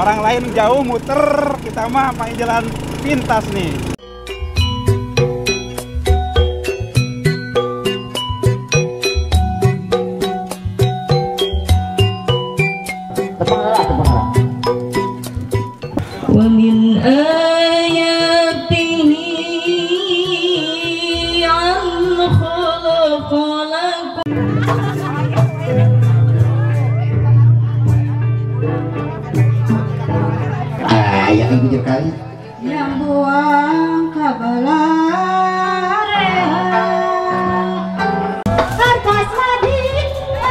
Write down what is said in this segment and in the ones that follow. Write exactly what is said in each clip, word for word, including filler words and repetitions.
Orang lain jauh muter, kita mah pakai jalan pintas nih. ومن آياته أن خلق لكم ah yang ibu kali yang buang kabalar kertas madin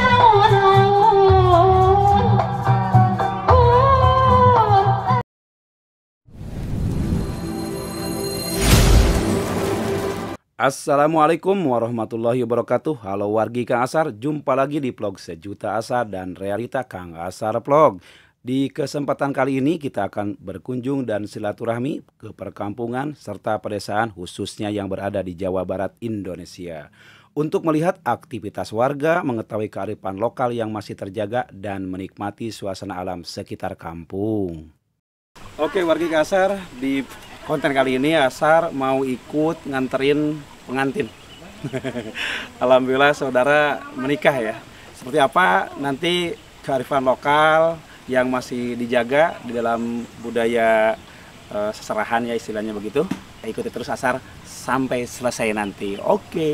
Assalamualaikum warahmatullahi wabarakatuh. Halo wargi Kang Asar, jumpa lagi di vlog Sejuta Asar dan Realita Kang Asar Vlog. Di kesempatan kali ini kita akan berkunjung dan silaturahmi ke perkampungan serta pedesaan khususnya yang berada di Jawa Barat, Indonesia. Untuk melihat aktivitas warga, mengetahui kearifan lokal yang masih terjaga dan menikmati suasana alam sekitar kampung. Oke wargi Kang Asar, di konten kali ini Asar mau ikut nganterin pengantin. Alhamdulillah saudara menikah ya. Seperti apa nanti kearifan lokal yang masih dijaga di dalam budaya e, seserahan ya istilahnya begitu. Ikuti terus Asar sampai selesai nanti. Oke.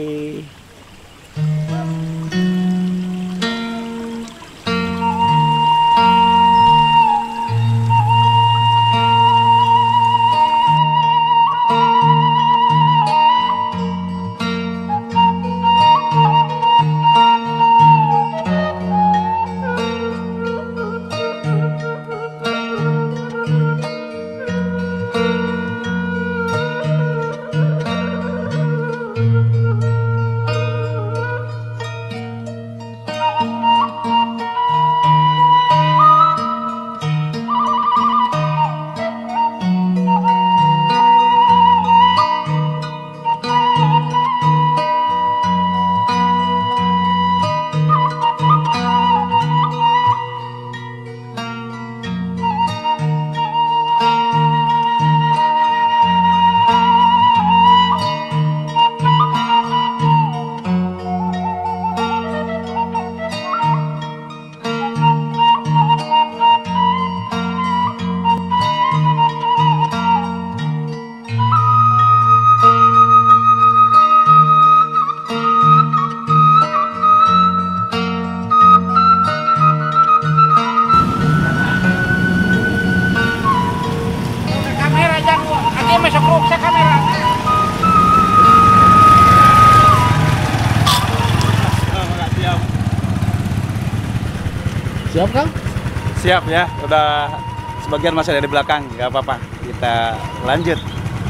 Siap Kang? Siap ya, udah sebagian masih ada di belakang, nggak apa-apa. Kita lanjut.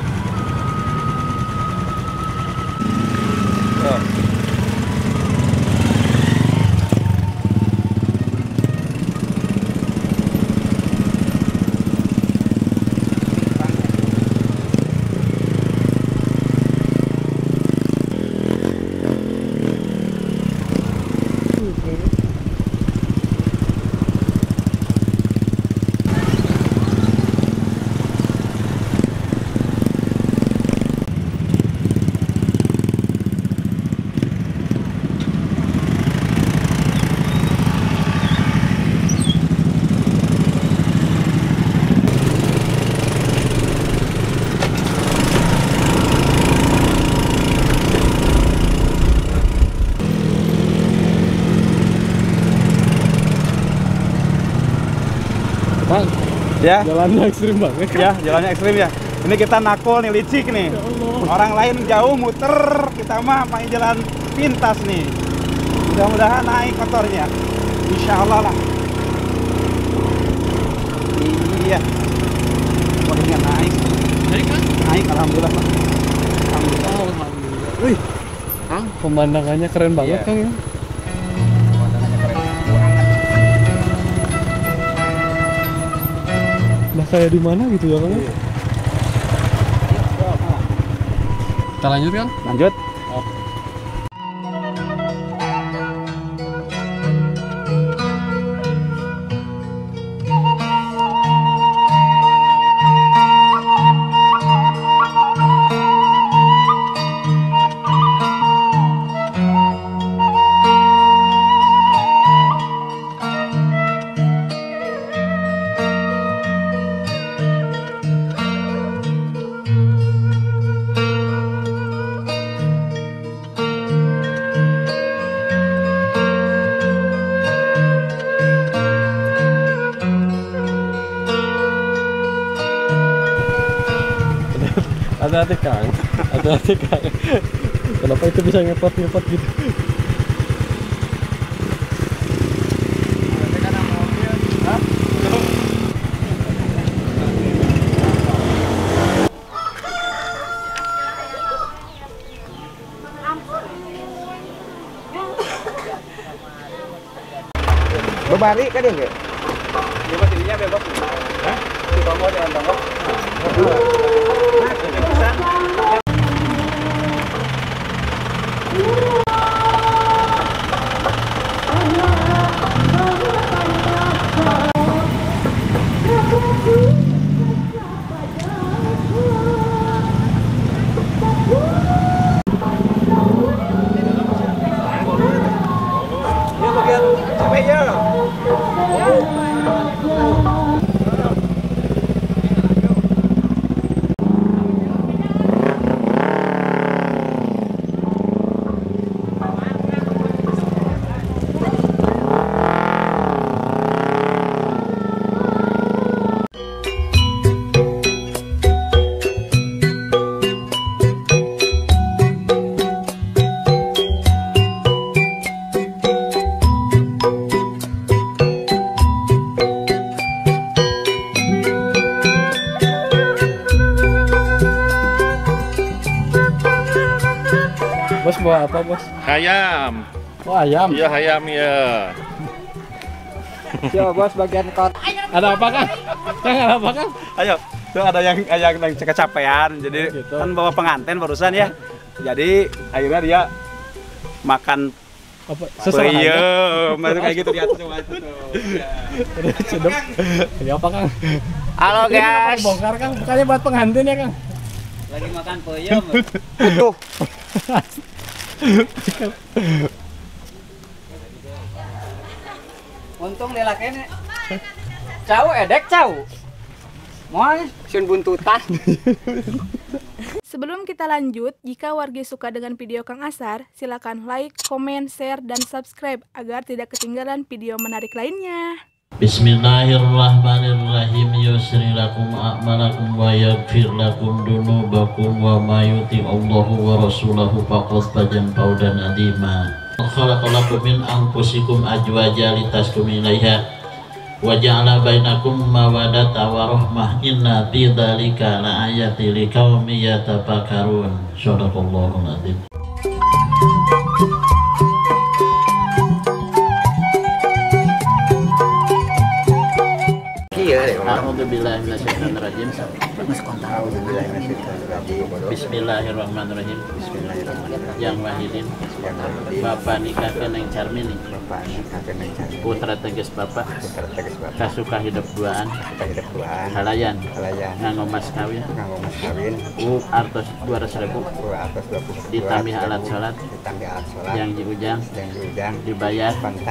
Tuh. Bang, Ya, jalannya ekstrim banget. ya jalannya ekstrim ya. Ini kita nakul nih, licik nih. Ya Allah. Orang lain jauh muter, kita mah pakai jalan pintas nih. Mudah-mudahan naik motornya. Insya Allah lah. Iya. Motornya naik. Naik Kang? Naik, alhamdulillah Pak. Alhamdulillah. Alhamdulillah. Wih, Kang, pemandangannya keren banget Iya. Kang ya. Pemandangannya keren. Nah kayak di mana gitu ya Kang? Iya. Kita lanjut Kang? Lanjut. Hati-hati Kang. Hati-hati Kang. Kenapa itu bisa ngepot-ngepot gitu? Bebari kan dia? Bebas ininya bebas. Hah? Di bawah jangan bawah. Bos bawa apa bos? Ayam. Oh ayam. Iya ayam ya. Coba bos bagian kot. Ada apa Kang? Kang ada apa Kang? Ayo, tuh ada yang yang yang kecapean. Jadi Gitu. kan bawa pengantin barusan ya. Jadi akhirnya dia makan Apa? Seserah aja. peyem, itu kayak gitu di atas cuma itu tuh. Udah sedap. Ini apa Kang? Halo Ini kenapa guys. dibongkar Kang? Bukannya buat pengantin ya Kang? Lagi makan peyem. Utuh. Untung lelakene. Cau edek cau. Moal Sun buntutan. Sebelum kita lanjut, jika wargi suka dengan video Kang Asar, silakan like, komen, share, dan subscribe agar tidak ketinggalan video menarik lainnya. Bismillahirrahmanirrahim. Yusri lakum a'malakum wa yaghfir lakum dunubakum wa ma yuti Allahu wa rasulahu faqad fajan fawdan adima. Khalaqalakum min anfusikum azwaja litaskum ilaiha wa ja'ala bainakum mawaddata wa rahmah inna fi dzalika laayatin liqaumin yatafakkarun. Shadaqallahul adzim. A'udzubillahi minasyaitonirrajim. Bismillahirrahmanirrahim. Yang wahidin. Bapak nikah keneng carmini. Putra teges bapak. Kasuka hidup duaan. Halayan. Nganggo mas kawin. U artos dua ratus ribu. Ditambah alat sholat. Yang diujang. Dibayar.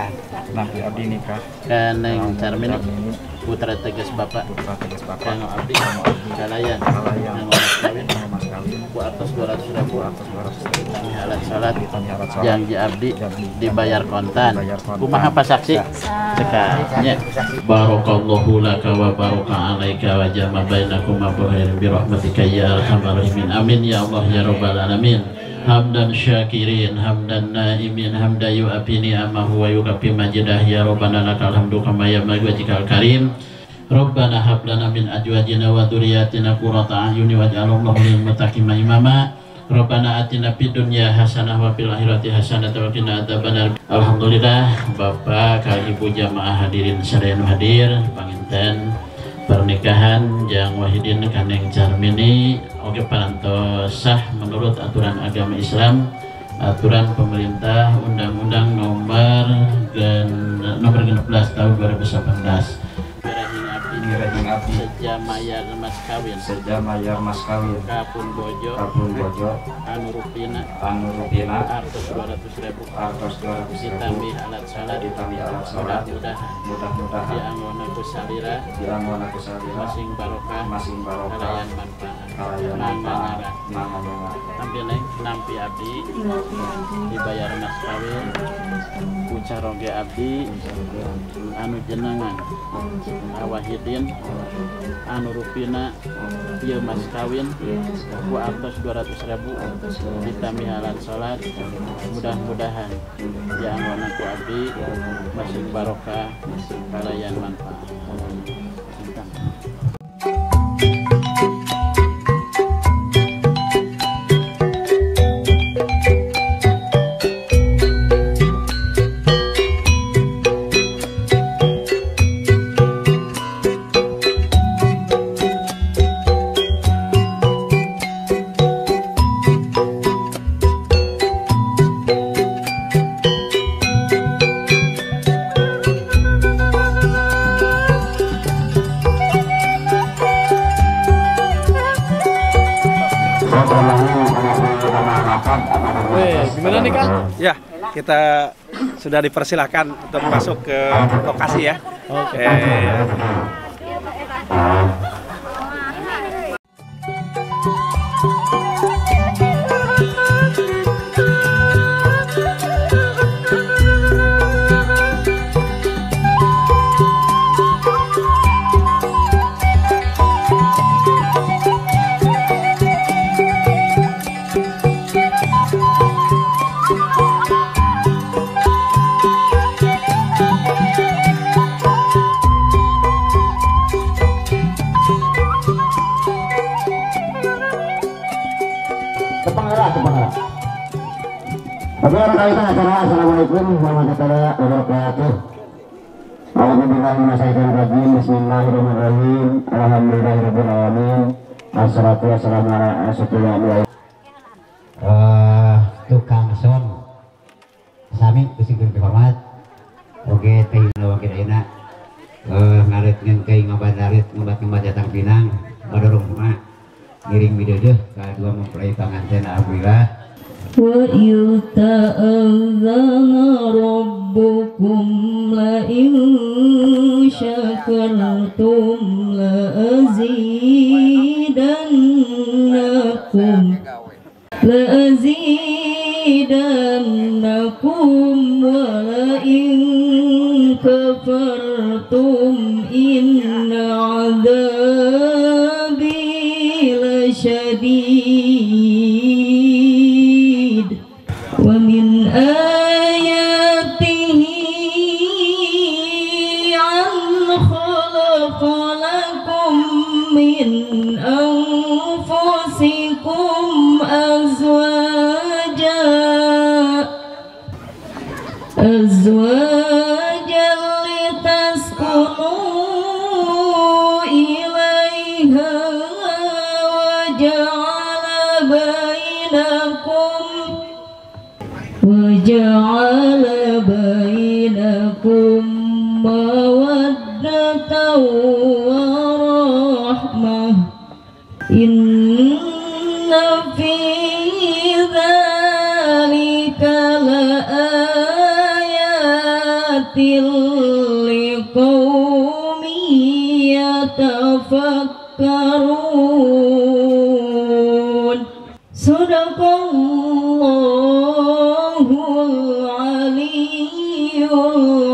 Keneng carmini. Putra tegas bapak, kanggo abdi, kalayan, kanggo mas kawin, ku atas dua ratus ribu, ditambah alat salat, yang abdi dibayar kontan. Kumaha pasaksi? Cekanya. Barakallahu laka wa baraka alaika wa jama bainakuma bi rahmatika ya arhamar rahimin. Amin ya Allah ya rabbal alamin. Hamdan syakirin, hamdan naimin, hamda yu'afi ni'amahu wa yukafi majidah ya Rabbana lakal hamdu kama yambaghi wajhikal karim. Rabbana hab lana min azwajina wa dzurriyyatina qurrata a'yuni waj'alna lil muttaqina imama. Rabbana atina fid dunya hasanah wa fil akhirati hasanah wa qina adzabannar. Alhamdulillah Bapak, Kang Ibu jamaah hadirin sadayana hadir panginten pernikahan Jang Wahidin Kaneng Carmini oke parantos sah menurut aturan agama Islam, aturan pemerintah Undang-Undang nomor gen, nomor genep belas tahun dua ribu delapan belas. Ngirajing abdi. Sejamayar mas kawin. Sejamayar mas kawin. Kapun bojo. Kapun bojo. Anu rupina. Anu rupina. Artos dua ratus ribu. Artos dua ratus ribu. Ditambih alat salat. Ditambih alat salat. Mudah-mudahan. Mudah-mudahan. Dianggona ku salira. Dianggona ku salira. Masing barokah. Masing barokah. Halayan manfaat. kalayan manfaat mangga Nampi neng nampi abdi dibayar mas kawin ku caroge abdi anu jenengan awahidin anu rupina ieu mas kawin ku artos dua ratus ribu ditamihalan salat mudah-mudahan yang wana ku abdi masih barokah kalayan manfaat. Weh, gimana nih Kak? Ya, kita sudah dipersilahkan untuk masuk ke lokasi ya. Oke. Eh, Oke, rekan acara Assalamualaikum warahmatullahi wabarakatuh. Alhamdulillahirrahmanirrahim. Bismillahirrahmanirrahim. Alhamdulillahirabbil alamin. Assalatu wassalamu ala rasulillah. Eh, tukang son sami kusingkeun hormat. Oke, teh wakil ayeuna eh ngarit ngengkei ngabandarit ngebat-ngebat datang Pinang ngadorong rumah ngiring mideuh ka dua mempelai panganten alhamdulillah. وَإِذْ تَأَذَّنَ رَبُّكُمْ لَئِن شَكَرْتُمْ لَأَزِيدَنَّكُمْ لَأَزِيدَنَّكُمْ وَلَئِن كَفَرْتُمْ إِنَّ عَذَابِي لَشَدِيدٌ وَمِنْ آيَاتِهِ أَنْ خَلَقَ لَكُم مِّنْ أَنفُسِكُمْ أَزْوَاجًا أَزْوَاجًا لِتَسْكُنُوا إِلَيْهَا وَجَعَلَ بَيْنَكُمْ وَجَعَلَ بَيْنَكُمْ مَوَدَّةً وَرَحْمَةً إِنَّ فِي ذَلِكَ لَآيَاتٍ لِقَوْمٍ يَتَفَكَّرُونَ Sadaqallahul aliyyul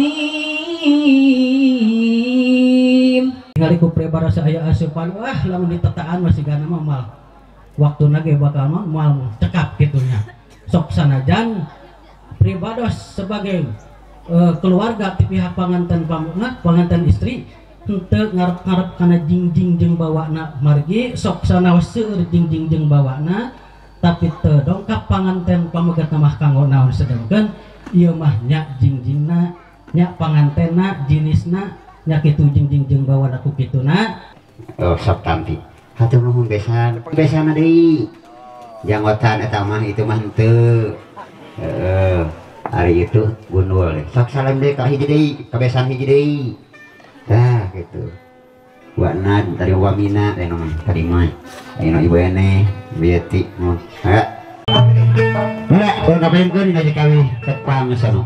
azim. Ningali ku pribadi saya asupan wah lamun ditetaan masih gana mah mal waktuna ge bakal mah mal cekap kitunya. Sok sanajan pribados sebagai uh, keluarga ti pihak panganten pamuna panganten istri henteu ngarep-ngarep kana jingjing jeung bawana margi sok sanaos seueur jingjing jeung bawana tapi teu dongkap panganten pamegatna mah kanggo naon sedengkeun ieu mah nya jingjingna nya pangantenna jinisna nya kitu jingjing jeung bawana ku kituna. Oh, sok tampi hatur nuhun besan besana deui janggotan eta mah itu mah henteu heeh hari itu gundul sok salam deui ka hiji deui ka besan hiji deui tah gitu wana dari wamina teh nomor tadi mah ayeuna ibu ene bieti mun ha Ora, kau ngapain kau di nasi kami tepang sana?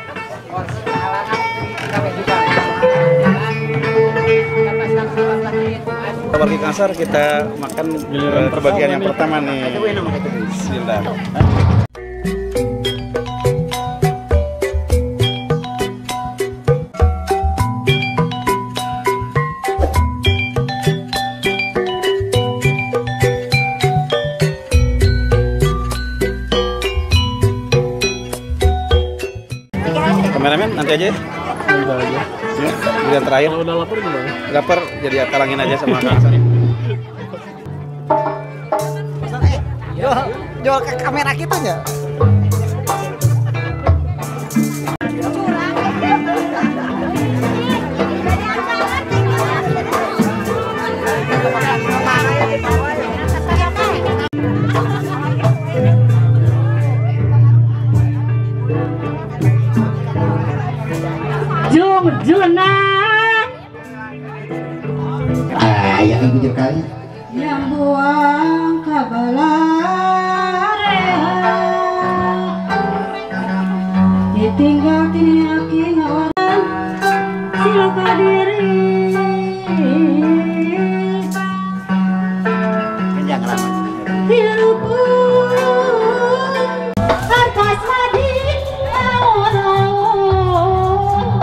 Kami juga. Wargi Kang Asar kita makan uh, kebagian yang pertama nih. Bismillah. Kameramen nanti aja ya. Nanti aja. Ya, yang terakhir. Kalau udah lapar gimana? Lapar jadi talangin aja sama Kang Asar. Jual, jual ke kamera kita ya. Jung Junang Ah, ya ibu kali. yang buang kabalarehan ditinggal tiniaki ngawaran siluka diri dirupun hartas madi lawan-lawan.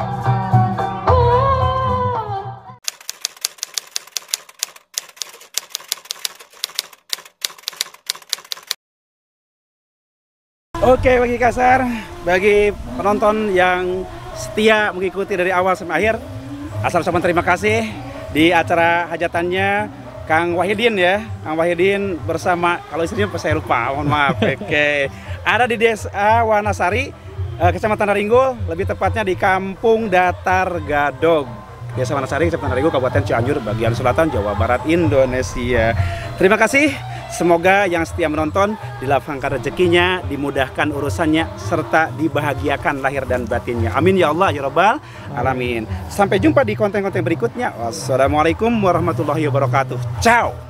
Oke, bagi Kasar, bagi penonton yang setia mengikuti dari awal sampai akhir, Asar ucapkan terima kasih di acara hajatannya Kang Wahidin ya, Kang Wahidin bersama, kalau istrinya saya lupa, mohon maaf. Oke, ada di Desa Wanasari, Kecamatan Naringgul, lebih tepatnya di Kampung Datar Gadog, Desa Wanasari, Kecamatan Naringgul, Kabupaten Cianjur, bagian selatan Jawa Barat, Indonesia. Terima kasih. Semoga yang setia menonton dilapangkan rezekinya, dimudahkan urusannya, serta dibahagiakan lahir dan batinnya. Amin ya Allah ya Rabbal alamin. Sampai jumpa di konten-konten berikutnya. Wassalamualaikum warahmatullahi wabarakatuh. Ciao.